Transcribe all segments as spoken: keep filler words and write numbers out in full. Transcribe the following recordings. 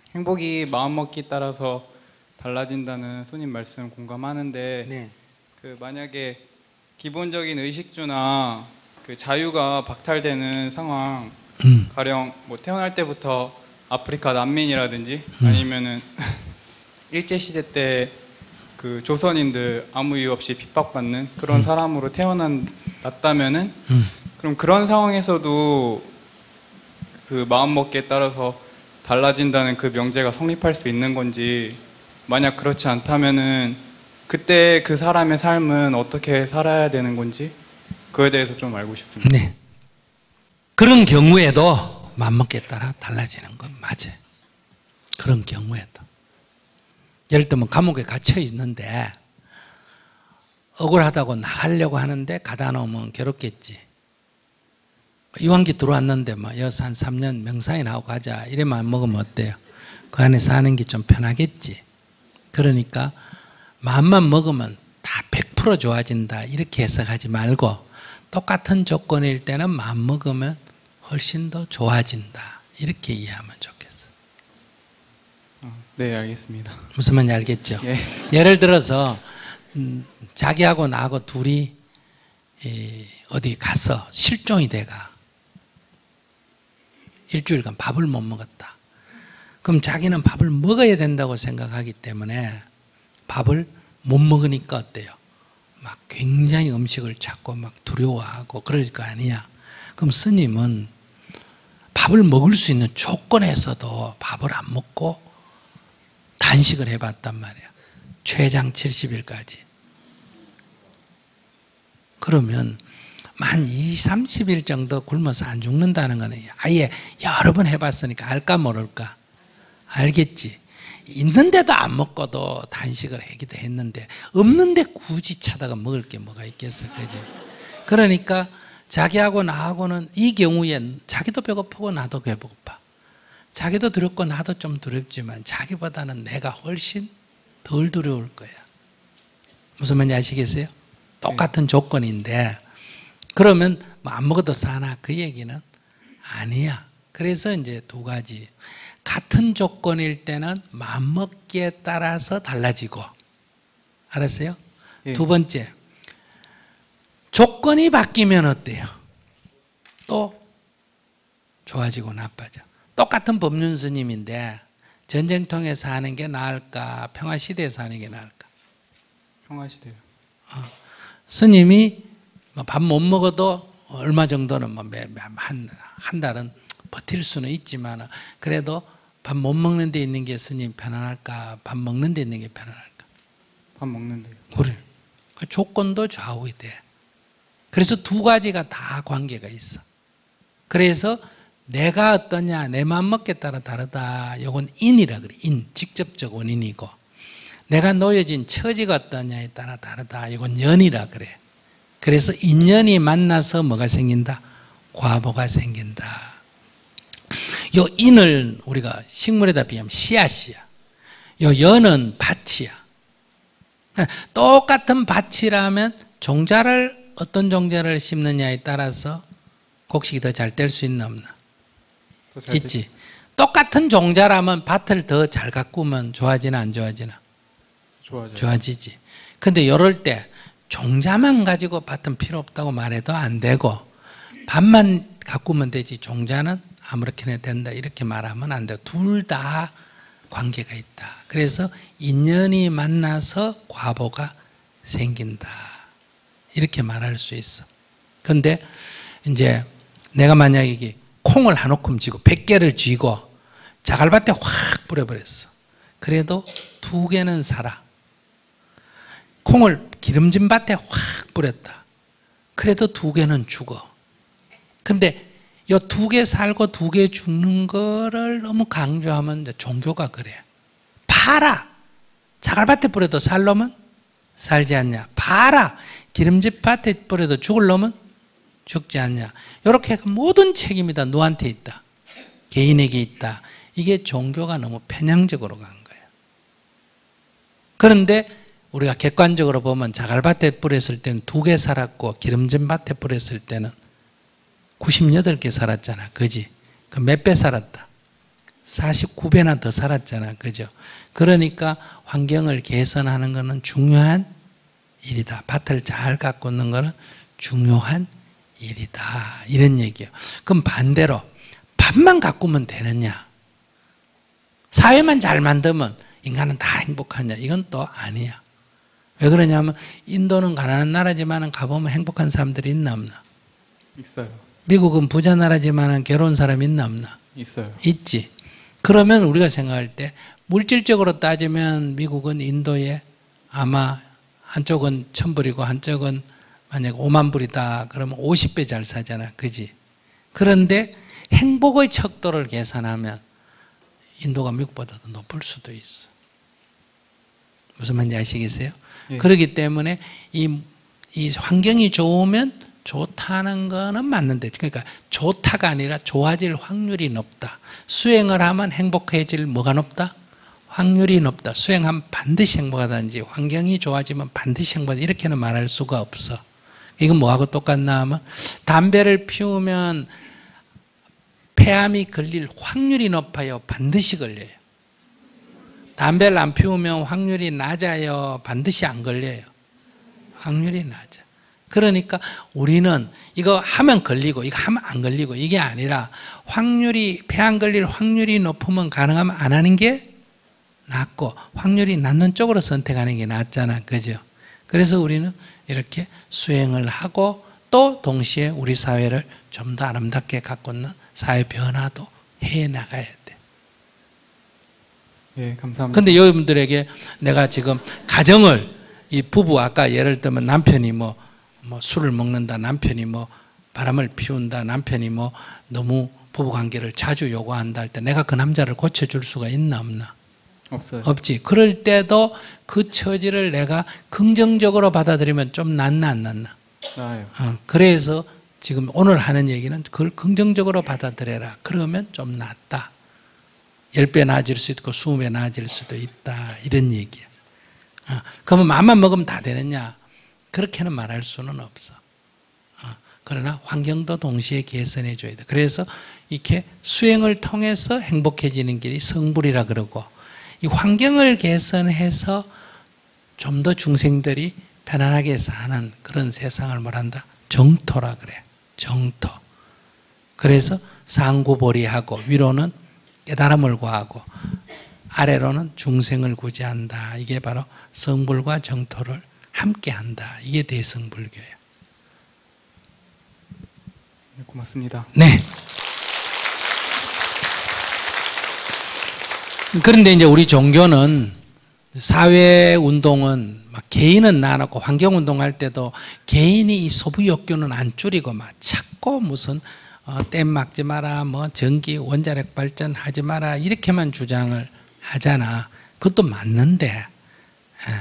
행복이 마음먹기 따라서 달라진다는 손님 말씀 공감하는데 네. 그 만약에 기본적인 의식주나 그 자유가 박탈되는 상황, 음. 가령 뭐 태어날 때부터 아프리카 난민이라든지 음. 아니면은 일제 시대 때 그 조선인들 아무 이유 없이 핍박받는 그런 음. 사람으로 태어났다면은 음. 그럼 그런 상황에서도 그 마음먹기에 따라서 달라진다는 그 명제가 성립할 수 있는 건지, 만약 그렇지 않다면은 그때 그 사람의 삶은 어떻게 살아야 되는 건지 그거에 대해서 좀 알고 싶습니다. 네. 그런 경우에도 마음먹기에 따라 달라지는 건 맞아요. 그런 경우에도. 예를 들면 감옥에 갇혀 있는데 억울하다고 나가려고 하는데 가다 놓으면 괴롭겠지. 이완기 들어왔는데 뭐 여기서 한 삼 년 명상이나 하고 가자 이래만 먹으면 어때요? 그 안에 사는 게 좀 편하겠지. 그러니까 마음만 먹으면 다 백 퍼센트 좋아진다 이렇게 해석하지 말고 똑같은 조건일 때는 마음 먹으면 훨씬 더 좋아진다 이렇게 이해하면 좋겠어요. 어, 네, 알겠습니다. 무슨 말인지 알겠죠? 예. 예를 들어서 음, 자기하고 나하고 둘이 이, 어디 가서 실종이 돼가 일주일간 밥을 못 먹었다. 그럼 자기는 밥을 먹어야 된다고 생각하기 때문에 밥을 못 먹으니까 어때요? 막 굉장히 음식을 찾고 막 두려워하고 그럴 거 아니야. 그럼 스님은 밥을 먹을 수 있는 조건에서도 밥을 안 먹고 단식을 해봤단 말이야. 최장 칠십 일까지. 그러면 만 이십, 삼십 일 정도 굶어서 안 죽는다는 거는 아예 여러 번 해봤으니까 알까 모를까? 알겠지. 있는데도 안 먹고도 단식을 하기도 했는데 없는데 굳이 찾아가 먹을 게 뭐가 있겠어, 그지? 그러니까 자기하고 나하고는 이 경우엔 자기도 배고프고 나도 배고파. 자기도 두렵고 나도 좀 두렵지만 자기보다는 내가 훨씬 덜 두려울 거야. 무슨 말인지 아시겠어요? 똑같은 조건인데 그러면 뭐 안 먹어도 사나 그 얘기는 아니야. 그래서 이제 두 가지. 같은 조건일 때는 마음먹기에 따라서 달라지고, 알았어요? 예. 두 번째, 조건이 바뀌면 어때요? 또 좋아지고 나빠져. 똑같은 법륜 스님인데 전쟁통에서 하는 게 나을까 평화시대에서 하는 게 나을까? 평화시대요. 어. 스님이 밥 못 먹어도 얼마 정도는 뭐 한, 한 달은 버틸 수는 있지만 그래도 밥 못 먹는 데 있는 게 스님 편안할까? 밥 먹는 데 있는 게 편안할까? 밥 먹는데요. 그래. 그 조건도 좌우이 돼. 그래서 두 가지가 다 관계가 있어. 그래서 내가 어떠냐, 내 맘먹기에 따라 다르다. 이건 인이라 그래. 인, 직접적 원인이고. 내가 놓여진 처지가 어떠냐에 따라 다르다. 이건 연이라 그래. 그래서 인연이 만나서 뭐가 생긴다? 과보가 생긴다. 요 인을 우리가 식물에다 비하면 씨앗이야. 요 연은 밭이야. 똑같은 밭이라면 종자를 어떤 종자를 심느냐에 따라서 곡식이 더 잘 될 수 있나 없나? 있지. 똑같은 종자라면 밭을 더 잘 가꾸면 좋아지나 안 좋아지나? 좋아져요. 좋아지지. 근데 이럴 때 종자만 가지고 밭은 필요 없다고 말해도 안 되고 밭만 가꾸면 되지 종자는 아무렇게나 된다 이렇게 말하면 안 돼요. 둘 다 관계가 있다. 그래서 인연이 만나서 과보가 생긴다. 이렇게 말할 수 있어. 그런데 이제 내가 만약에 이게 콩을 한 움큼 쥐고 백 개를 쥐고 자갈밭에 확 뿌려버렸어. 그래도 두 개는 살아. 콩을 기름진 밭에 확 뿌렸다. 그래도 두 개는 죽어. 근데 이 두 개 살고 두 개 죽는 거를 너무 강조하면 이제 종교가 그래. 봐라. 자갈밭에 뿌려도 살 놈은 살지 않냐. 봐라. 기름진 밭에 뿌려도 죽을 놈은 죽지 않냐. 이렇게 모든 책임이 다 너한테 있다. 개인에게 있다. 이게 종교가 너무 편향적으로 간 거예요. 그런데 우리가 객관적으로 보면 자갈밭에 뿌렸을 때는 두 개 살았고 기름진 밭에 뿌렸을 때는 구십팔 개 살았잖아. 그지? 그 몇 배 살았다? 사십구 배나 더 살았잖아. 그죠? 그러니까 환경을 개선하는 것은 중요한 일이다. 밭을 잘 가꾸는 것은 중요한 일이다. 이런 얘기예요. 그럼 반대로 밭만 가꾸면 되느냐? 사회만 잘 만들면 인간은 다 행복하냐? 이건 또 아니야. 왜 그러냐면 인도는 가난한 나라지만 가보면 행복한 사람들이 있나 없나? 있어요. 미국은 부자 나라지만 괴로운 사람 있나 없나? 있어요. 있지. 그러면 우리가 생각할 때 물질적으로 따지면 미국은 인도에 아마 한쪽은 천불이고 한쪽은 만약 오만 불이다 그러면 오십 배 잘 사잖아. 그지? 그런데 행복의 척도를 계산하면 인도가 미국보다 더 높을 수도 있어. 무슨 말인지 아시겠어요? 예. 그렇기 때문에 이, 이 환경이 좋으면 좋다는 거는 맞는데, 그러니까 좋다가 아니라 좋아질 확률이 높다. 수행을 하면 행복해질 뭐가 높다? 확률이 높다. 수행하면 반드시 행복하다든지 환경이 좋아지면 반드시 행복하다. 이렇게는 말할 수가 없어. 이건 뭐하고 똑같나 하면 담배를 피우면 폐암이 걸릴 확률이 높아요? 반드시 걸려요? 담배를 안 피우면 확률이 낮아요? 반드시 안 걸려요? 확률이 낮아. 그러니까 우리는 이거 하면 걸리고 이거 하면 안 걸리고 이게 아니라 확률이 폐암 걸릴 확률이 높으면 가능하면 안 하는 게 낫고 확률이 낮는 쪽으로 선택하는 게 낫잖아. 그죠? 그래서 우리는 이렇게 수행을 하고 또 동시에 우리 사회를 좀 더 아름답게 가꾸는 사회 변화도 해 나가야 돼. 예, 감사합니다. 근데 여러분들에게 내가 지금 가정을 이 부부 아까 예를 들면 남편이 뭐, 뭐 술을 먹는다, 남편이 뭐 바람을 피운다, 남편이 뭐 너무 부부 관계를 자주 요구한다 할 때 내가 그 남자를 고쳐줄 수가 있나 없나? 없어요. 없지. 그럴 때도 그 처지를 내가 긍정적으로 받아들이면 좀 낫나 안 낫나? 나아요. 어, 그래서 지금 오늘 하는 얘기는 그걸 긍정적으로 받아들여라. 그러면 좀 낫다. 십 배 나아질 수 있고 이십 배 나아질 수도 있다. 이런 얘기야. 어, 그러면 맘만 먹으면 다 되느냐? 그렇게는 말할 수는 없어. 어, 그러나 환경도 동시에 개선해 줘야 돼. 그래서 이렇게 수행을 통해서 행복해지는 길이 성불이라 그러고 이 환경을 개선해서 좀 더 중생들이 편안하게 사는 그런 세상을 뭐란다? 정토라 그래. 정토. 그래서 상구보리하고 위로는 깨달음을 구하고 아래로는 중생을 구제한다. 이게 바로 성불과 정토를 함께한다. 이게 대성불교예요. 네, 고맙습니다. 네. 그런데 이제 우리 종교는 사회 운동은 막 개인은 나눠고 환경 운동할 때도 개인이 이 소비 욕구는 안 줄이고 막 자꾸 무슨 어, 댐 막지 마라, 뭐 전기 원자력 발전 하지 마라 이렇게만 주장을 하잖아. 그것도 맞는데 예.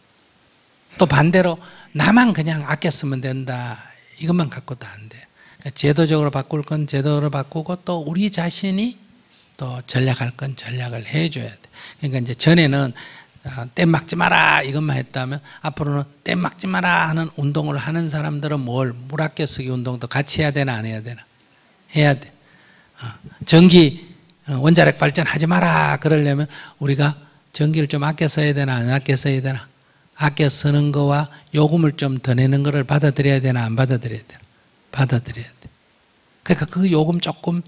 또 반대로 나만 그냥 아껴 쓰면 된다 이것만 갖고도 안 돼. 그러니까 제도적으로 바꿀 건 제도로 바꾸고 또 우리 자신이 또 전략할 건 전략을 해줘야 돼. 그러니까 이제 전에는 댐 막지 마라 이것만 했다면 앞으로는 댐 막지 마라 하는 운동을 하는 사람들은 뭘 물 아껴 쓰기 운동도 같이 해야 되나 안 해야 되나? 해야 돼. 전기 원자력 발전하지 마라 그러려면 우리가 전기를 좀 아껴 써야 되나 안 아껴 써야 되나? 아껴 쓰는 거와 요금을 좀 더 내는 거를 받아들여야 되나 안 받아들여야 되나? 받아들여야 돼. 그러니까 그 요금 조금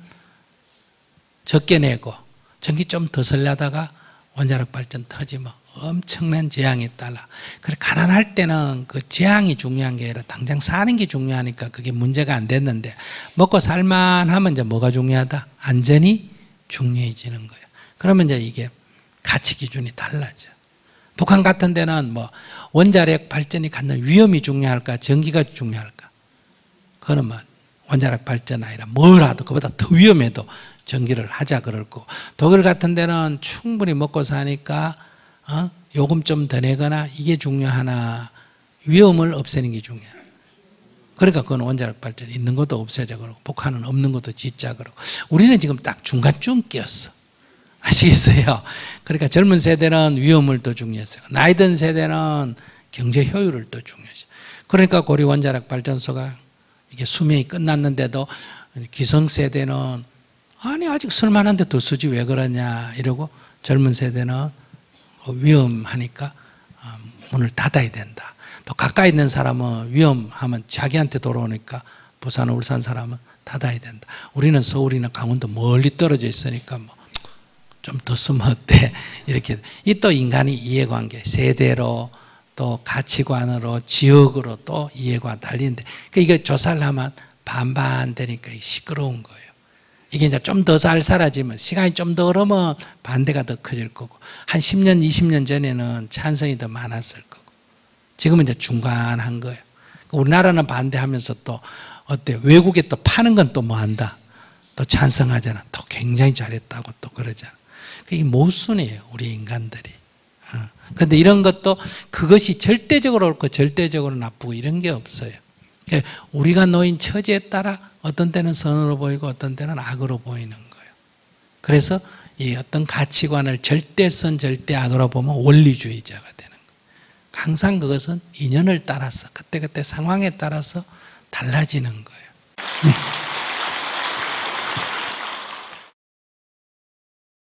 적게 내고 전기 좀 더 쓰려다가 원자력 발전 터지면 엄청난 재앙이 따라. 그래 가난할 때는 그 재앙이 중요한 게 아니라 당장 사는 게 중요하니까 그게 문제가 안 됐는데 먹고 살만하면 이제 뭐가 중요하다? 안전이 중요해지는 거예요. 그러면 이제 이게 가치 기준이 달라져. 북한 같은 데는 뭐 원자력 발전이 갖는 위험이 중요할까? 전기가 중요할까? 그거는 뭐 원자력 발전 아니라 뭐라도 그보다 더 위험해도 전기를 하자 그럴 거고 독일 같은 데는 충분히 먹고 사니까 어? 요금 좀 더 내거나 이게 중요하나 위험을 없애는 게 중요해. 그러니까 그건 원자력 발전 있는 것도 없애자 그러고 북한은 없는 것도 짓자 그러고 우리는 지금 딱 중간쯤 끼었어. 아시겠어요? 그러니까 젊은 세대는 위험을 더 중요했어요. 나이 든 세대는 경제 효율을 더 중요했어요. 그러니까 고리 원자력 발전소가 이게 수명이 끝났는데도 기성세대는 아니 아직 쓸만한데 더 쓰지 왜 그러냐 이러고 젊은 세대는 위험하니까 문을 닫아야 된다. 또 가까이 있는 사람은 위험하면 자기한테 돌아오니까 부산, 울산 사람은 닫아야 된다. 우리는 서울이나 강원도 멀리 떨어져 있으니까 뭐 좀 더 쓰면 어때? 이렇게. 이 또 인간이 이해관계, 세대로 또 가치관으로 지역으로 또 이해가 달리는데 이게 조사를 하면 반반 되니까 시끄러운 거예요. 이게 이제 좀 더 잘 살아지면 시간이 좀 더 흐르면 반대가 더 커질 거고 한 십 년, 이십 년 전에는 찬성이 더 많았을 거고 지금은 이제 중간한 거예요. 우리나라는 반대하면서 또 어때? 외국에 또 파는 건 또 뭐 한다? 또 찬성하잖아. 또 굉장히 잘했다고 또 그러잖아. 이게 모순이에요, 우리 인간들이. 그런데 어. 이런 것도 그것이 절대적으로 옳고 절대적으로 나쁘고 이런 게 없어요. 우리가 놓인 처지에 따라 어떤 때는 선으로 보이고 어떤 때는 악으로 보이는 거예요. 그래서 이 어떤 가치관을 절대선 절대악으로 보면 원리주의자가 되는 거예요. 항상 그것은 인연을 따라서 그때그때 상황에 따라서 달라지는 거예요.